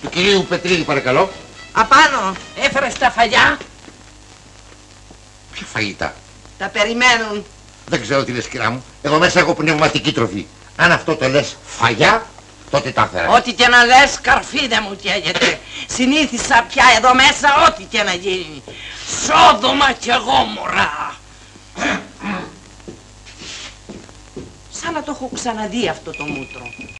Του κυρίου Πετρίδη, παρακαλώ. Απάνω, έφερες τα φαγιά. Ποια φαγητά? Τα περιμένουν. Δεν ξέρω τι λες, κυρά μου. Εδώ μέσα έχω πνευματική τροφή. Αν αυτό το λες φαγιά, τότε τα έφερα. Ό,τι και να λες, καρφί δεν μου καίγεται. Συνήθισα πια εδώ μέσα ό,τι και να γίνει. Σόδομα κι εγώ, μωρά. Σαν να το έχω ξαναδεί αυτό το μούτρο.